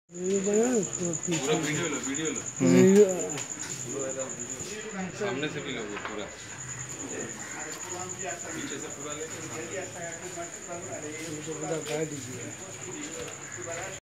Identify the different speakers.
Speaker 1: Video बना तो
Speaker 2: पूरा वीडियो लो वीडियो लो
Speaker 1: वीडियो
Speaker 2: सामने से भी लोगे पूरा पीछे से पूरा लेके
Speaker 1: पूरा काट दीजिए।